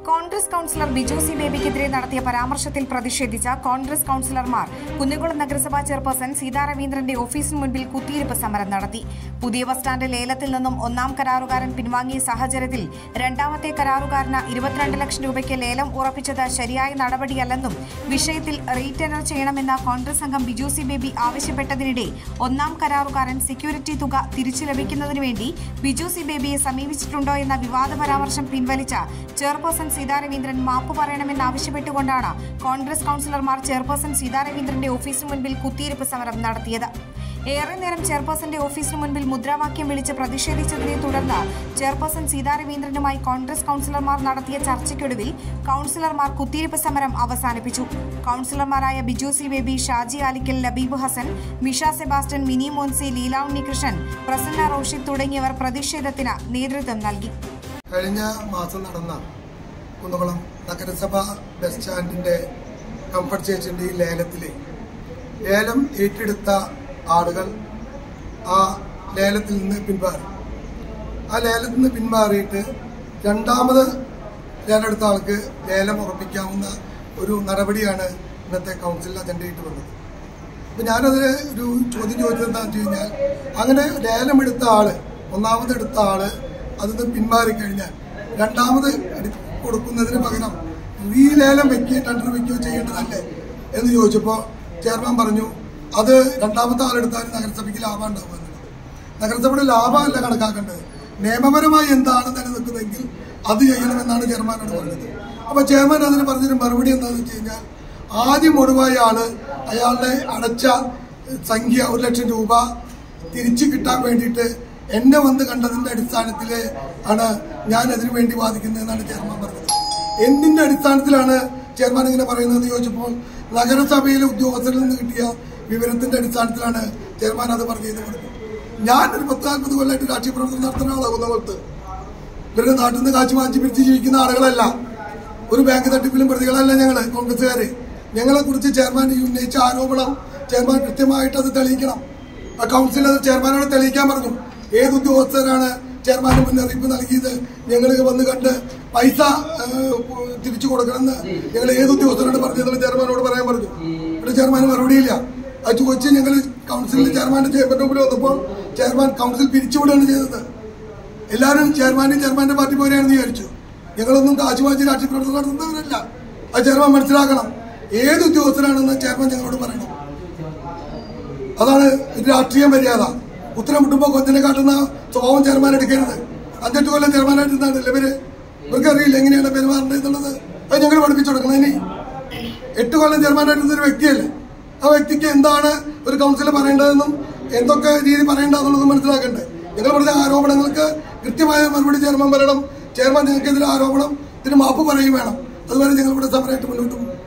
Congress councillor Biju C ബേബിക്കെതിരെ നടത്തിയ പരാമർശത്തിൽ പ്രതിഷേധിച്ച കോൺഗ്രസ് കൌൺസിലർമാർ കുന്നംകുളം നഗരസഭാ ചെയർപേഴ്സൺ സീതാ രവീന്ദ്രന്റെ ഓഫീസിന് മുൻപിൽ കുത്തിയിരിപ്പ് സമരം നടത്തി. പുതിയ ബസ് സ്റ്റാൻഡ് ലേലത്തിൽ നിന്നും ഒന്നാം കരാറുകാരൻ പിൻവാങ്ങിയ സാഹചര്യത്തിൽ രണ്ടാമത്തെ കരാറുകാരന് 22 ലക്ഷം രൂപയ്ക്ക് ലേലം ഉറപ്പിച്ചത് ശരിയായ നടപടിയല്ലെന്നും വിഷയത്തിൽ റീടെൻഡർ ചെയ്യണമെന്ന കോൺഗ്രസ് അംഗം ബിജു സി ബേബി ആവശ്യപ്പെട്ടതിനിടെ ഒന്നാം കരാറുകാരൻ സെക്യൂരിറ്റി തുക തിരിച്ചു ലഭിക്കുന്നതിനു വേണ്ടി ബിജു സി ബേബിയെ സമീപിച്ചിട്ടുണ്ടോ എന്ന വിവാദ പരാമർശം പിൻവലിച്ച ചെയർപേഴ്സൺ സീതാ രവീന്ദ്രൻ മാപ്പ് പറയണമെന്നാവശ്യപ്പെട്ടുകൊണ്ടാണ് കോൺഗ്രസ് കൌൺസിലർമാർ ചെയർപേഴ്സൺ സീതാ രവീന്ദ്രന്റെ ഓഫീസിന് മുൻപിൽ കുത്തിയിരിപ്പ് സമരം നടത്തിയത്. ഏറെ നേരം ചെയർപേഴ്സന്റെ ഓഫീസിന് മുൻപിൽ മുദ്രാവാക്യം വിളിച്ച് പ്രതിഷേധിച്ചതിനെ തുടർന്ന് ചെയർപേഴ്സൺ സീതാ രവീന്ദ്രനുമായി കോൺഗ്രസ് കൌൺസിലർമാർ നടത്തിയ ചർച്ചയ്ക്കൊടുവിൽ കൌൺസിലർമാർ കുത്തിയിരിപ്പ് സമരം അവസാനിപ്പിച്ചു. കൌൺസിലർമാരായ Biju C Baby, Shaji Alikkal, Labeeb Hassan, Misha Sebastian, Mini Moncy, Leela Unnikrishnan, Prasanna Roshid തുടങ്ങിയവർ പ്രതിഷേധത്തിന് നേതൃത്വം നൽകി. കഴിഞ്ഞ മാസം നടന്ന കുന്നംകുളം നഗരസഭ ബസ് സ്റ്റാൻഡിന്റെ കംഫർട്ട് ചേച്ചിന്റെ ലേലത്തിലെ ലേലം ഏറ്റെടുത്ത ആളുകൾ ആ ലേലത്തിൽ നിന്ന് പിന്മാറി. ആ ലേലത്തിൽ നിന്ന് പിന്മാറിയിട്ട് രണ്ടാമത് ലേലം എടുത്ത ആൾക്ക് ലേലം ഉറപ്പിക്കാവുന്ന ഒരു നടപടിയാണ് ഇന്നത്തെ കൗൺസിൽ അജണ്ടയിട്ട് വന്നത്. അപ്പം ഞാനതിന് ഒരു ചോദ്യം ചോദിച്ചത് എന്താണെന്ന് വെച്ച് കഴിഞ്ഞാൽ, അങ്ങനെ ലേലം എടുത്ത ആള്, ഒന്നാമത് എടുത്ത ആള് അതിന് പിന്മാറിക്കഴിഞ്ഞാൽ രണ്ടാമത് കൊടുക്കുന്നതിന് പകരം റീലേലം വെക്കുകയോ ടെൻഡർ വെക്കുകയോ ചെയ്യേണ്ടതല്ലേ എന്ന് ചോദിച്ചപ്പോൾ ചെയർമാൻ പറഞ്ഞു, അത് രണ്ടാമത്തെ ആളെടുത്താൽ നഗരസഭയ്ക്ക് ലാഭം ഉണ്ടാകുമെന്നുള്ളത്. നഗരസഭയുടെ ലാഭമല്ല കണക്കാക്കേണ്ടത്, നിയമപരമായി എന്താണ് നിലനിൽക്കുന്നതെങ്കിൽ അത് ചെയ്യണമെന്നാണ് ചെയർമാനോട് പറഞ്ഞത്. അപ്പോൾ ചെയർമാൻ അതിന് പറഞ്ഞൊരു മറുപടി എന്താണെന്ന് വെച്ച് കഴിഞ്ഞാൽ, ആദ്യം ഒഴിവായ ആള് അയാളുടെ അടച്ച സംഖ്യ 1 ലക്ഷം രൂപ തിരിച്ചു കിട്ടാൻ വേണ്ടിയിട്ട് എന്നെ വന്ന് കണ്ടതിന്റെ അടിസ്ഥാനത്തിൽ ആണ് ഞാൻ അതിനു വേണ്ടി വാദിക്കുന്നതെന്നാണ് ചെയർമാൻ പറഞ്ഞത്. എന്തിന്റെ അടിസ്ഥാനത്തിലാണ് ചെയർമാൻ ഇങ്ങനെ പറയുന്നതെന്ന് ചോദിച്ചപ്പോൾ, നഗരസഭയിലെ ഉദ്യോഗസ്ഥരിൽ നിന്ന് കിട്ടിയ വിവരത്തിന്റെ അടിസ്ഥാനത്തിലാണ് ചെയർമാൻ അത് പറഞ്ഞതെന്ന് പറഞ്ഞു. ഞാനൊരു 10-40 കൊല്ലമായിട്ട് രാഷ്ട്രീയ പ്രവർത്തനം നടത്തുന്ന ആളാകുന്ന പോലത്ത് ഇവരുടെ നാട്ടിൽ നിന്ന് കാശ് വാങ്ങിച്ച് പിരിച്ച് ജീവിക്കുന്ന ആളുകളല്ല, ഒരു ബാങ്ക് തട്ടിപ്പിലും പ്രതികളല്ല ഞങ്ങൾ കോൺഗ്രസ്സുകാര്. ഞങ്ങളെ കുറിച്ച് ചെയർമാൻ ഉന്നയിച്ച ആരോപണം ചെയർമാൻ കൃത്യമായിട്ട് അത് തെളിയിക്കണം. ആ കൗൺസിൽ അത് ചെയർമാനോട് തെളിയിക്കാൻ പറഞ്ഞു. ഏത് ഉദ്യോഗസ്ഥരാണ് ചെയർമാന് മുന്നറിയിപ്പ് നൽകിയത്, ഞങ്ങൾ വന്ന് കണ്ട് പൈസ തിരിച്ചു കൊടുക്കണമെന്ന് ഞങ്ങൾ ഏത് ഉദ്യോഗസ്ഥരോട് പറഞ്ഞതെന്ന് ചെയർമാനോട് പറയാൻ പറഞ്ഞു. ഇവിടെ ചെയർമാന് മറുപടിയില്ല. അത് ചോദിച്ച് ഞങ്ങൾ കൗൺസിലിൽ ചെയർമാന്റെ ചേമ്പറിന്റെ മുമ്പിൽ വന്നപ്പോൾ ചെയർമാൻ കൗൺസിൽ പിരിച്ചുവിടുകയാണ് ചെയ്തത്. എല്ലാവരും ചെയർമാന്റെ പാർട്ടി പോലെയാണെന്ന് വിചാരിച്ചു. ഞങ്ങളൊന്നും കാശ് വാങ്ങിച്ച് രാഷ്ട്രീയ പ്രവർത്തനം നടത്തുന്നവരല്ല. അത് ചെയർമാൻ മനസ്സിലാക്കണം. ഏത് ഉദ്യോഗസ്ഥരാണെന്ന് ചെയർമാൻ ഞങ്ങളോട് പറയണം. അതാണ് രാഷ്ട്രീയ മര്യാദ. ഉത്തരം മുട്ടുമ്പോൾ കൊച്ചിനെ കാട്ടുന്ന സ്വഭാവം ചെയർമാൻ എടുക്കരുത്. 5-8 കൊല്ലം ചെയർമാനായിട്ടിരുന്നാണ് ഇവര്. ഇവർക്കറിയില്ല എങ്ങനെയാണ് പെരുമാറേണ്ടത് എന്നുള്ളത്. അത് ഞങ്ങൾ പഠിപ്പിച്ചു കൊടുക്കണം. ഇനി 8 കൊല്ലം ചെയർമാനായിട്ടിരുന്ന ഒരു വ്യക്തിയല്ലേ, ആ വ്യക്തിക്ക് എന്താണ് ഒരു കൗൺസിൽ പറയേണ്ടതെന്നും എന്തൊക്കെ രീതി പറയേണ്ടതെന്നുള്ളതും മനസ്സിലാക്കണ്ടേ. ഞങ്ങൾ പറഞ്ഞ ആരോപണങ്ങൾക്ക് കൃത്യമായ മറുപടി ചെയർമാൻ പറയണം. ചെയർമാൻ ഞങ്ങൾക്കെതിരെ ആരോപണം ഇതിന് മാപ്പ് പറയുകയും വേണം. അതുവരെ ഞങ്ങൾ ഇവിടെ സമരമായിട്ട് മുന്നോട്ട് പോകും.